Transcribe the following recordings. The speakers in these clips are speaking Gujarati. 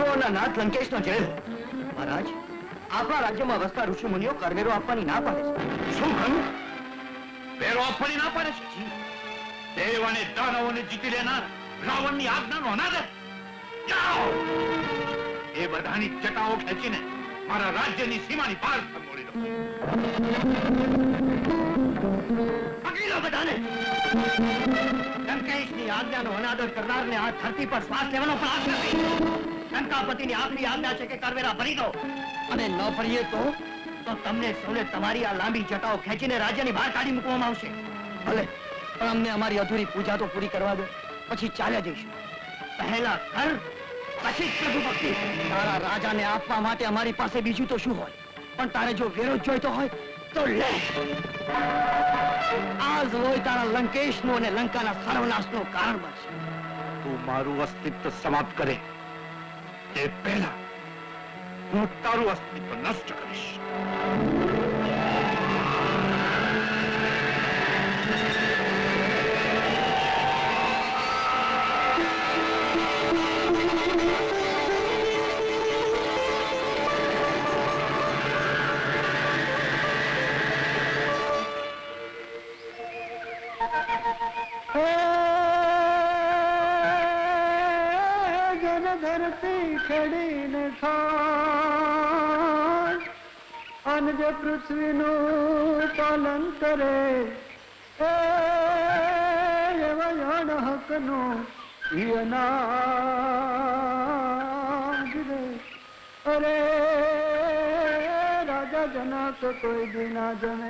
દેવોના નાથ લંકેશનો જય હો. મહારાજ, આપણા રાજ્યમાં વસતા ઋષિ મુનિઓ કરવેરો આપવાની ના પાડે છે. શું કહ્યું? વેરો આપવાની ના પાડે છે? દેવ અને દાનવોને જીતી લેનાર રાવણની આજ્ઞાનો અનાદર. જાઓ, એ બધાની જટાઓ ખેંચીને મારા રાજ્યની સીમાની પાર મોડી દો. પકડી લો બધાને. લંકેશની આજ્ઞાનો અનાદર કરનારને આ ધરતી પર શ્વાસ લેવાનો પણ આશા નહીં. લંકાપતિની આખરી આજ્ઞા છે કે કરવેરા ભરી દો, અને ન ભરીએ તો તમને સૌને તમારી આ લાંબી જટાઓ ખેંચીને રાજ્યની બહાર કાઢી મૂકવામાં આવશે. ભલે, પણ અમને અમારી અધૂરી પૂજા તો પૂરી કરવા દો, પછી ચાલ્યા જઈશું. પહેલા કર, પછી પ્રભુ ભક્તિ. તારા રાજાને આપવા માટે અમારી પાસે બીજું તો શું હોય, પણ તારે જો વેરો જોઈતો હોય તો લે. આજ હોય તારા લંકેશનું અને લંકાના સર્વનાશનું કારણ બનશે. તું મારું અસ્તિત્વ સમાપ્ત કરે તે પહેલા હું તારું અસ્તિત્વ નષ્ટ કરીશ. ધરતી ખડીને ખાય અને જે પૃથ્વીનું પાલન કરે એવા હકનો અનાજ રે. અરે રાજા જનક કોઈ દી ના જમે.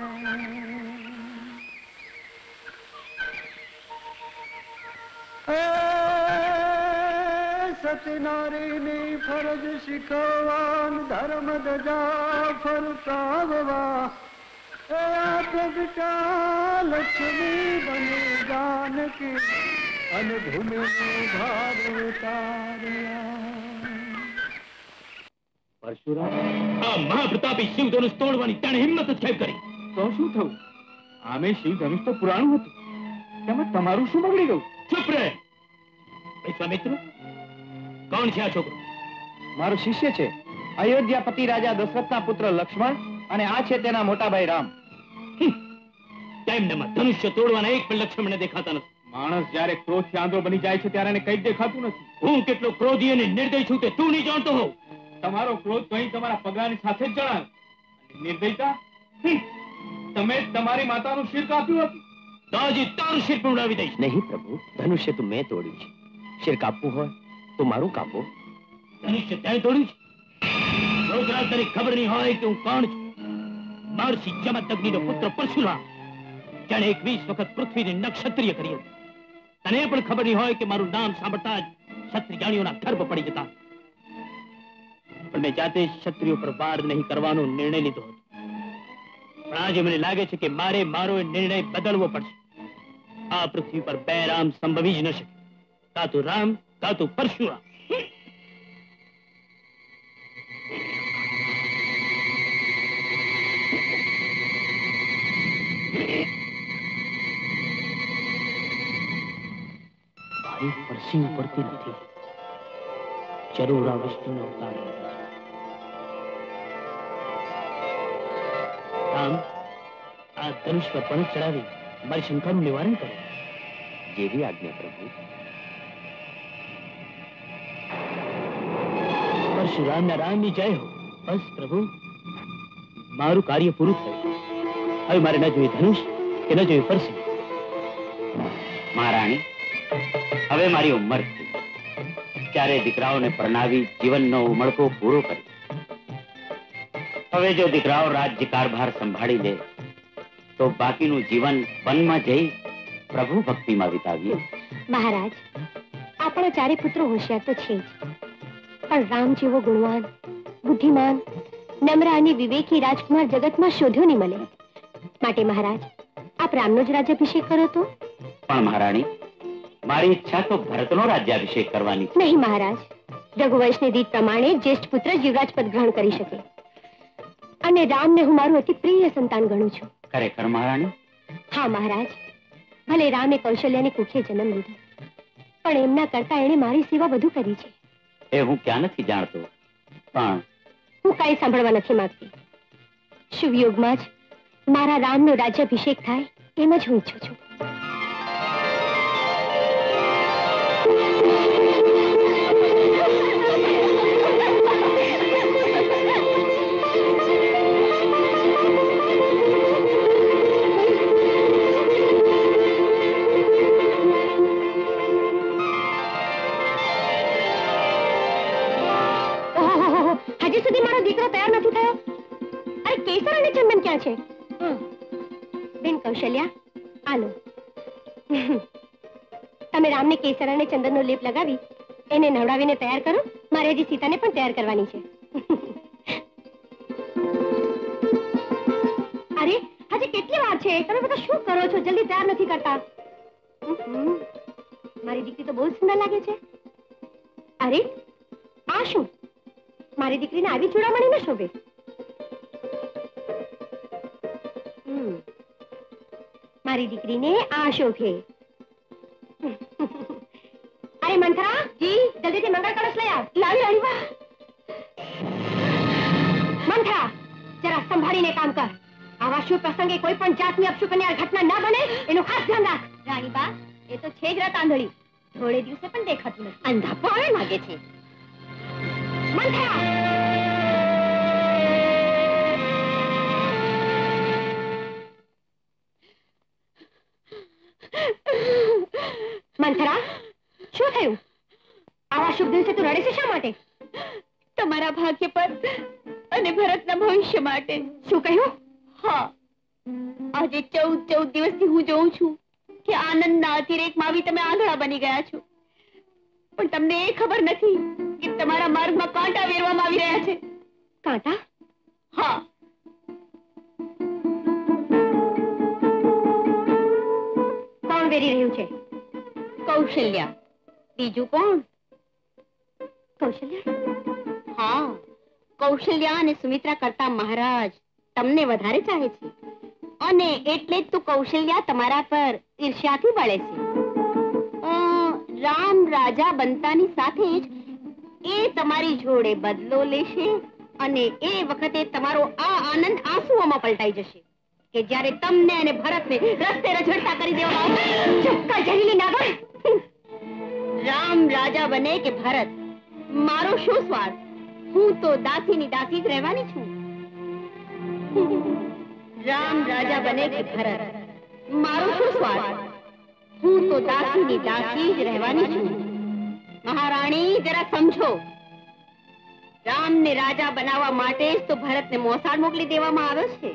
સતનારીની ફરજ શીખવાન ધર્મ ધજા ફરતાવવા પ્રગટા લક્ષ્મી બની જાનકી અને ભૂમિનું ભાર ઉતાર્યા. પરશુરામ, આ મહાપ્રતાપી શિવ ધનુષ તોડવાની તેણે હિંમત જ કેમ કરી? તો શું થયું? આમે શિવ ધનુષ તો પુરાણું હતું, તેમાં તમારું શું બગડી ગયું? ચૂપ રહે વિશ્વામિત્ર. કોણ છે આ છોકરો? મારો શિષ્ય છે, અયોધ્યાપતિ રાજા દશરથના પુત્ર લક્ષ્મણ, અને આ છે તેના મોટા ભાઈ રામ. તેમનામાં ધનુષ્ય તોડવાના એક પણ લક્ષણ મને દેખાતા નથી. માણસ જયારે ક્રોધથી આંધળો બની જાય છે ત્યારે એને કઈ દેખાતું નથી. હું કેટલો ક્રોધી અને નિર્દય છું તે તું નહીં જાણતો હોવ. તમારો ક્રોધ તો અહીં તમારા પગલાની સાથે જ જણાય. નિર્દયતા, તમે તમારી માતાનું શિર કાપ્યું હતું, તો હજી તારું શિર પણ ઉડાવી દઈશ. નહીં પ્રભુ, ધનુષ્ય તો મેં તોડ્યું છે. શિર કાપવું હોય તો મારું કાપો. ધનુષ્ય તે તોડ્યું છે? રોજરાત તને ખબર નહીં હોય કે હું કોણ છું. મહર્ષિ જમદગ્નિનો પુત્ર પરશુરામ, જેણે 21 વખત પૃથ્વીને નક્ષત્રિય કરી હતી. તને પણ ખબર નહીં હોય કે મારું નામ સાંભળતા જ ક્ષત્રિયાણીઓના ગર્ભ પડી જતા. પણ મેં જાતે ક્ષત્રિયો પર વાર નહીં કરવાનો નિર્ણય લીધો હતો. પણ આજે મને લાગે છે કે મારે મારો નિર્ણય બદલવો પડશે. આ પૃથ્વી પર બે રામ સંભવી જ ન શકે. કાં તો રામ, કાં તો પરશુરામ. ભાઈ પરસી ઉપડતી નથી. જરૂર આ વિષ્ણુનો અવતાર છે. રામ, આ ધનુષ પર પણ ચડાવી મારી શંકાનું નિવારણ કરો. જેવી આજ્ઞા પ્રભુ. પરશુરામના રામની જય હો. બસ પ્રભુ, મારું કાર્ય પૂરું થયું. હવે મારે ન જોઈએ ધનુષ કે ન જોઈએ પરસી. મહારાણી, હવે મારી ઉંમર થઈ. ચારે દીકરાઓને પરણાવી જીવનનો ઉમળકો પૂરો કરી. હવે જો દીકરાઓ રાજ્ય કારભાર સંભાળી લે તો બાકીનું જીવન વનમાં જઈ પ્રભુ ભક્તિમાં વિતાવીએ. મહારાજ, આપણા ચારે પુત્રો હોશિયાર તો છે જ, પણ રામ જેવો ગુણવાન, બુદ્ધિમાન, નમ્ર અને વિવેકી રાજકુમાર જગતમાં શોધ્યો નહીં મળે. માટે મહારાજ, આપ રામનો જ રાજ્યાભિષેક કરો તો. પણ મહારાણી, મારી ઈચ્છા તો ભરતનો રાજ્યાભિષેક કરવાની છે. નહીં મહારાજ, રઘુવંશની રીત પ્રમાણે જ્યેષ્ઠ પુત્ર જ યુવરાજ પદ ગ્રહણ કરી શકે, અને રામને હું મારું અતિ પ્રિય સંતાન ગણું છું. ખરેખર મહારાણી? હા મહારાજ, ભલે રામે કૌશલ્યાની કુખે જન્મ લીધો, પણ એમના કરતા એણે મારી સેવા વધુ કરી છે. એ હું ક્યાં નથી જાણતો, પણ હું કાંઈ સાંભળવા નથી માંગતી. શુભયોગમાં જ મારા રામનો રાજ્યાભિષેક થાય એમ જ હું ઈચ્છું છું. હજી સુધી મારો દીકરો તૈયાર નથી થયો. અરે કેસર અને ચંદન ક્યાં છે? બેન કૌશલ્યા, આલો. તમે રામને કેસર અને ચંદનનો લેપ લગાવી એને નવડાવીને તૈયાર કરો. મારે હજી સીતાને પણ તૈયાર કરવાની છે. અરે હજી કેટલી વાર છે? તમે બધા શું કરો છો? જલ્દી તૈયાર નથી કરતા. મારી દીકરી તો બહુ સુંદર લાગે છે. અરે આ શું? મારી દીકરીને આવી ચૂડામણી ન શોભે. મારી દીકરીને આ શોભે. અરે મંથરા જી, જલ્દીથી મંગળ કળશ લઈ આવ. લાવી રાણીબા. મંથરા, જરા સંભાળીને કામ કર. આવા શુભ પ્રસંગે કોઈ પણ જાતની અપશુકન્યા ઘટના ના બને એનું ખાસ ધ્યાન રાખ. રાણીબા, એ તો છે જ રાત આંધળી. થોડે દિવસે પણ દેખાતું નથી. અંધા પણ લાગે છે. મંથરા, મંથરા, શું થયું? આવા શુભ દિવસે તું રડે છે શા માટે? તમારા ભાગ્ય પર અને ભરતના ભવિષ્ય માટે. શું કહ્યું? હા, આજે 14 દિવસથી હું જોઉં છું કે આનંદના અતિરેકમાં આવી તમે આંધળા બની ગયા છો. પણ તમને એ ખબર નથી કે તમારા માર્ગમાં કાંટા વેરવામાં આવી રહ્યા છે. કાંટા? હા. કોણ વેરી રહ્યું છે? કૌશલ્યા. બીજું કોણ? કૌશલ્યા? હા, કૌશલ્યા અને સુમિત્રા કરતા મહારાજ તમને વધારે ચાહે છે અને એટલે જ તો કૌશલ્યા તમારા પર ઈર્ષ્યાથી બળે છે. રામ રાજા બનતાની સાથે જ એ તમારી જોડે બદલો લેશે અને એ વખતે તમારો આ આનંદ આંસુઓમાં પલટાઈ જશે કે જ્યારે તમને અને ભરતને રસ્તે રઝળતા કરી દેવામાં આવશે. ચક્કા જહેલી નાગર! રામ રાજા બને કે ભરત, મારો શું સ્વાર્થ? હું તો દાસીની દાસી જ રહેવાની છું. રામ રાજા બને કે ભરત, મારો શું સ્વાર્થ? હું તો દાસીની દાસી જ રહેવાની છું. મહારાણી, જરા સમજો. રામને રાજા બનાવવા માટે જ તો ભરતને મોસાળ મોકલી દેવામાં આવ્યો છે.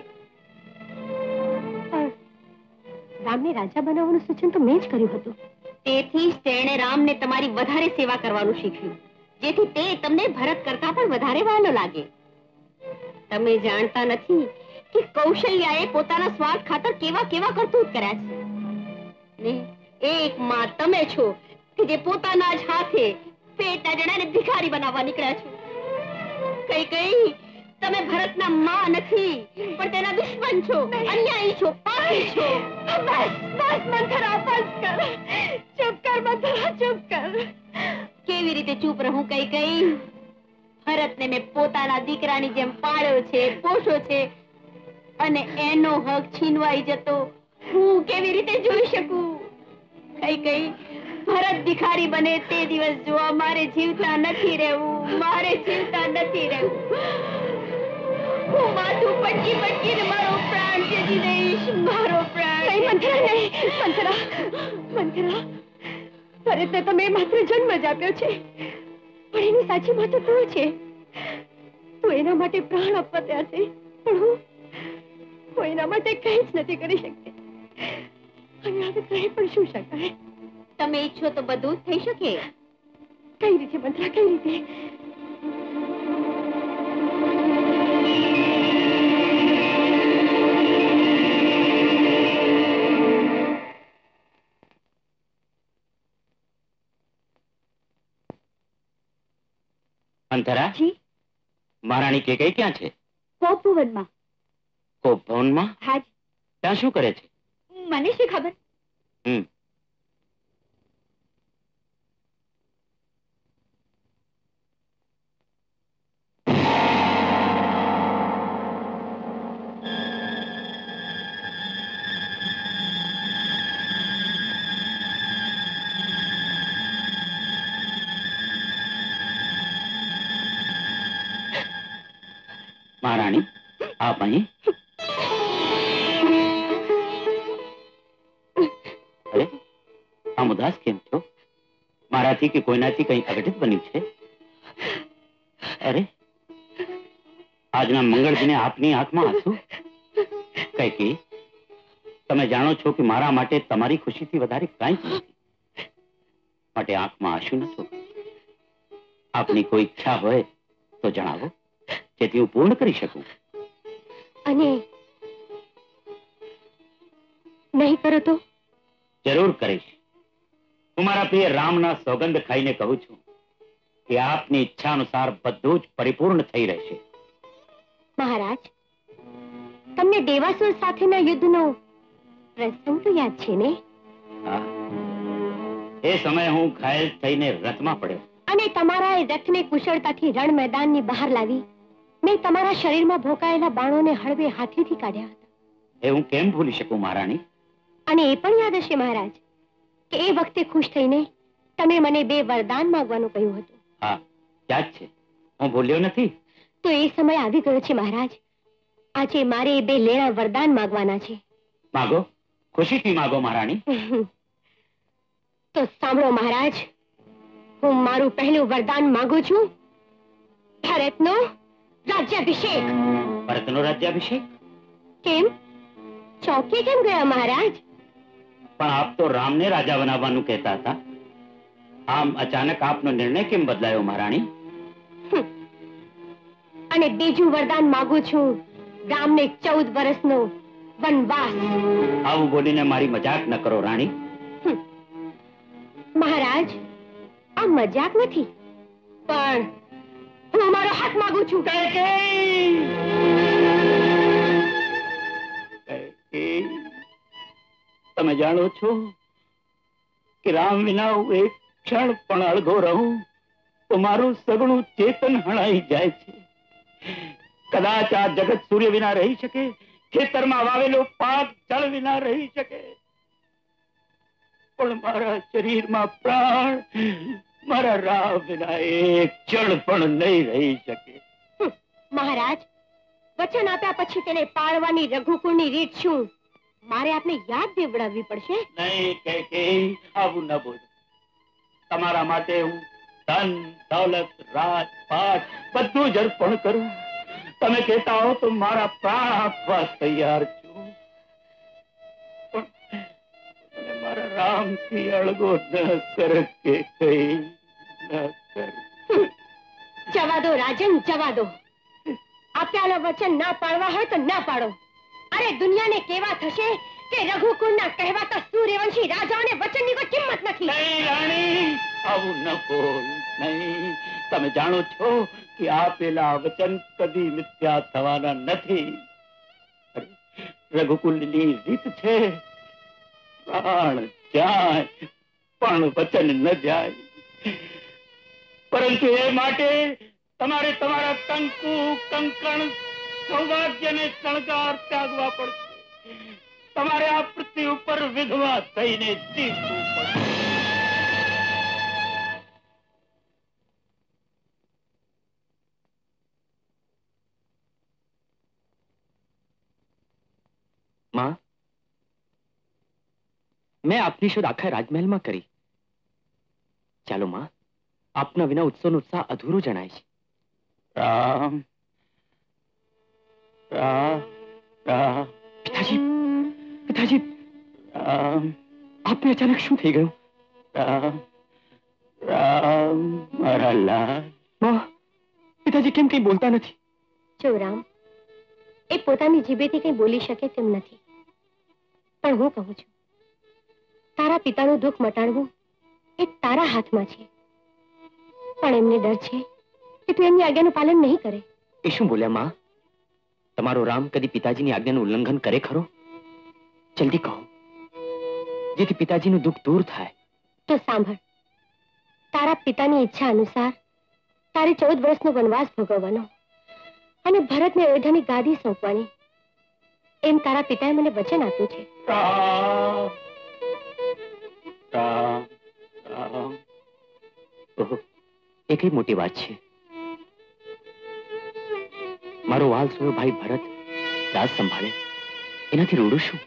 રામને રાજા બનાવવાનું સૂચન તો મેં જ કર્યું હતું. તેથી જ તેણે રામને તમારી વધારે સેવા કરવાનું શીખ્યું, જેથી તે તમને ભરત કરતા પણ વધારે વહાલો લાગે. તમે જાણતા નથી કે કૌશલ્યાએ પોતાના સ્વાર્થ ખાતર કેવા કેવા કરતૂત કર્યા છે. ને એક માં તમે છો કે જે પોતાના જ હાથે પેટના જણાને ભિખારી બનાવવા નીકળ્યા છો. કઈ કઈ તમે ભરતના માં નથી પણ તેના દુશ્મન છો, અન્યાયી છો, પાપી છો. બસ બસ મંથરા, બસ કર. ચૂપ કર મંથરા, ચૂપ કર. કેવી રીતે ચૂપ રહું કઈ કઈ? ભરતને મેં પોતાના દીકરાની જેમ પાળ્યો છે, પોષો છે અને એનો હક છીનવાઈ જતો હું કેવી રીતે જોઈ શકું? કઈ કઈ ભરત ભિખારી બને તે દિવસ જોવા મારે જીવતા નથી રહેવું, મારે જીવતા નથી રહેવું. હું માથું પટકી પટકીને મારો પ્રાણ ત્યજી દઈશ, મારો પ્રાણ. નહીં મંથરા, નહીં મંથરા, મંથરા. ભરતને તો મેં માત્ર જન્મ જ આપ્યો છે, પણ એની સાચી માં તો તું છે. તું એના માટે પ્રાણ આપવા તૈયાર છે, પણ હું એના માટે કંઈ જ નથી કરી શકતી. અને હવે કહી પણ શું શકાય? તમે ઈચ્છો તો બધું જ થઈ શકે. કઈ રીતે મંત્રા, કઈ રીતે? અંતરા, મહારાણી કે કઈ ક્યાં છે? કોપ ભવનમાં. કોપ ભવનમાં? હા. ત્યાં શું કરે છે? મને શી ખબર. મહારાણી, આપ અહીં? અરે, આમ ઉદાસ કેમ છો? મારાથી કે કોઈનાથી કંઈ અઘટિત બન્યું છે? અરે, આજના મંગળ દિને આપની આંખમાં આંસુ? કૈકેયી, તમે જાણો છો કે મારા માટે તમારી ખુશીથી વધારે કાંઈ જ નથી, માટે આંખમાં આંસુ નતો. આપની કોઈ ઈચ્છા હોય તો જણાવો, જેથી હું પૂર્ણ કરી શકું. અને નહીં કરો તો? જરૂર કરીશ. હું મારા પ્રિય રામના સોગંદ ખાઈને કહું છું કે આપની ઈચ્છા અનુસાર બધું જ પરિપૂર્ણ થઈ રહેશે. મહારાજ, તમને દેવાસુર સાથેના યુદ્ધનો પ્રસંગ તો યાદ છે ને? હા, એ સમયે હું ઘાયલ થઈને રથમાં પડ્યો અને તમારા એ રથને કુશળતાથી રણ મેદાનની બહાર લાવી મેં તમારા શરીરમાં ભોકાયેલા બાણોને હળવે હાથેથી કાઢ્યા હતા. એ હું કેમ ભૂલી શકું મહારાણી? અને એ પણ યાદ હશે મહારાજ કે એ વખતે ખુશ થઈને તમે મને 2 વરદાન માંગવાનું કહ્યું હતું. હા, યાદ છે, હું ભૂલ્યો નથી. તો એ સમય આવી ગયો છે મહારાજ. આજે મારે એ 2 લેણા વરદાન માંગવાના છે. માગો, ખુશીથી માગો મહારાણી. તો સાંભળો મહારાજ, હું મારું પહેલું વરદાન માંગુ છું. ભરતનો રાજ્યાભિષેક. ભરતનો રાજ્યાભિષેક? કેમ? ચોંકી કેમ ગયા મહારાજ? પણ આપ તો રામને રાજા બનાવવાનું કહેતા હતા. આમ અચાનક આપનો નિર્ણય કેમ બદલાયો મહારાણી? અને બીજું વરદાન માંગુ છું, રામને 14 વર્ષનો વનવાસ. આવું બોલીને મારી મજાક ન કરો રાણી. મહારાજ, આ મજાક નથી, પણ હું મારો હક માંગુ છું. તમે જાણો છો કે રામ વિના હું એક ક્ષણ પણ અળગો રહું તો મારું સગણું ચેતન હણાઈ જાય છે. કદાચ આ જગત સૂર્ય વિના રહી શકે, ખેતરમાં વાવેલો પાક જળ વિના રહી શકે, પણ મારા શરીરમાં પ્રાણ મારા રામ વિના એક ક્ષણ પણ નહીં રહી શકે. મહારાજ, વચન આપ્યા પછી તેને પાળવાની રઘુકુળની રીત શું? મારે આપને યાદ દેવડાવવી પડશે. નહીં કૈકેયી, આવું ન બોલ. તમારા માટે હું ધન દૌલત રાજપાટ બધું જ અર્પણ કરું. તમે કહેતા હો તો મારા પ્રાણ આપવા તૈયાર છું, પણ મારા રામથી અળગો ન કર કૈકેયી, ન કર. જવા દો રાજન, જવા દો. આપ્યાના વચન ના પાળવા હોય તો ના પાડો. અરે દુનિયાને કેવા થશે કે રઘુકુળના કહેવાતા સૂર્યવંશી રાજાઓને વચનની કોઈ કિંમત નથી. નહીં રાણી, આવું ન બોલ. નહીં, તમે જાણો છો કે આપેલા વચન કદી મિથ્યા થવાના નથી. રઘુકુલની રીત છે, પ્રાણ જાય પણ વચન ન જાય. પરંતુ એ માટે તમારે તમારા કંકુ કંકણ સૌભાગ્યને શણગાર ત્યાગવા પડશે. તમારે આ પૃથ્વી ઉપર વિધવા થઈને જીવવું પડશે. માં, મેં આપની શોધ આખા રાજમહેલમાં કરી. ચાલો માં, આપના વિના ઉત્સવનો ઉત્સાહ અધૂરો જણાય છે. રામ રામ રામ. પિતાજી, પિતાજી, રામ આપને અચાનક શું થઈ ગયું? રામ રામ મારા લાલ. માં, પિતાજી કેમ કઈ બોલતા નથી? જો રામ, એ પોતાની જીભેથી કઈ બોલી શકે તેમ નથી, પણ હું કહું છું, તારા પિતાનું દુઃખ મટાડવું એ તારા હાથમાં છે. પણ એમને ડર છે કે તું એમની આજ્ઞાનું પાલન નહીં કરે. એ શું બોલ્યા માં? તમારો રામ કદી પિતાજીની આજ્ઞાનું ઉલ્લંઘન કરે ખરો? જલ્દી કહો, જેથી પિતાજીનું દુઃખ દૂર થાય. તો સાંભળ, તારા પિતાની ઈચ્છા અનુસાર તારે 14 વર્ષનો વનવાસ ભોગવવાનો અને ભરતને અયોધ્યાની ગાદી સોંપવાની, એમ તારા પિતાએ મને વચન આપ્યું છે. રામ રામ રામ. ઓહો, એ કઈ મોટી વાત છે. મારો વાલસોયો ભાઈ ભરત રાજ સંભાળે એનાથી રોડું શું?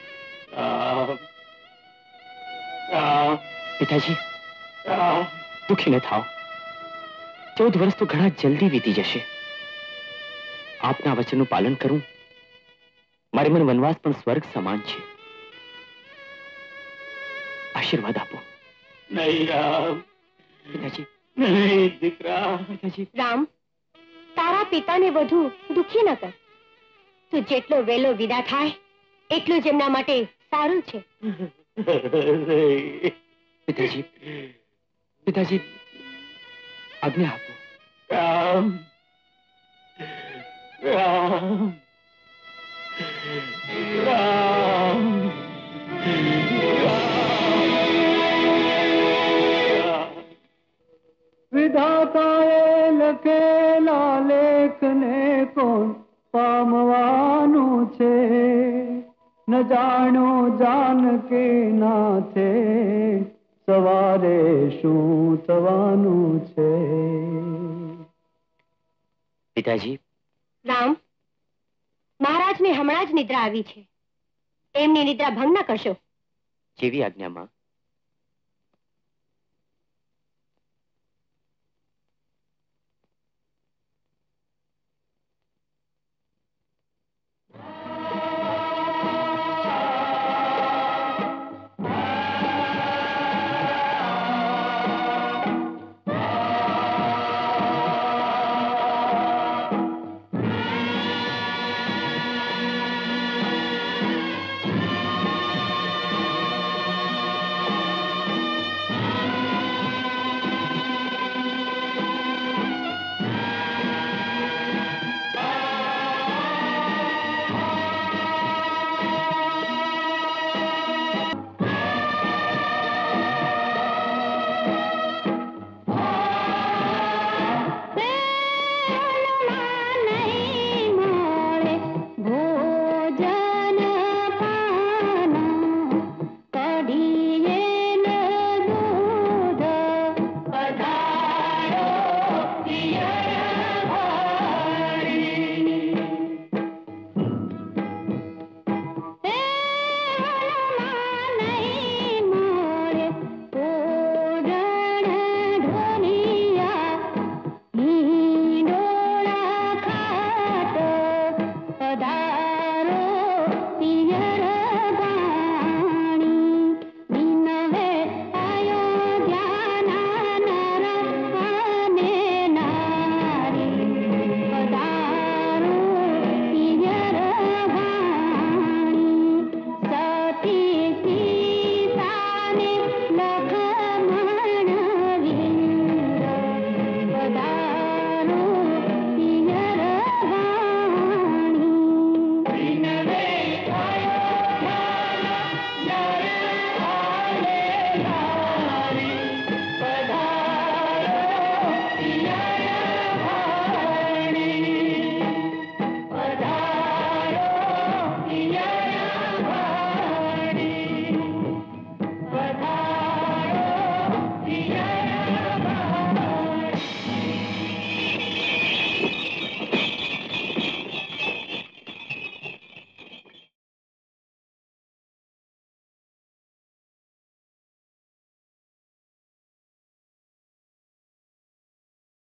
પિતાજી દુખી ન થાઓ. 14 વર્ષ તો ઘણા જલ્દી વીતી જશે. આપના વચનનું પાલન કરું મારે મન વનવાસ પણ સ્વર્ગ સમાન છે. આશીર્વાદ આપો. નહીં રામ, પિતાજી. નહીં દીકરા. પિતાજી. રામ, તારા પિતાને વધુ દુખી ન કર. તું જેટલો વહેલો વિદા થાય એટલું જ એમના માટે સારું છે. પિતાજી, પિતાજી આજ્ઞા આપો. રામ, રામ, રામ, વિધાતાએ લખેલા લેખને કોણ પામવાનું છે? ન જાણો જાનકે નાથે સવારે શું થવાનું છે? પિતાજી. રામ, મહારાજને હમણાં જ નિદ્રા આવી છે. એમની નિદ્રા ભંગ ન કરશો. જેવી આજ્ઞામાં.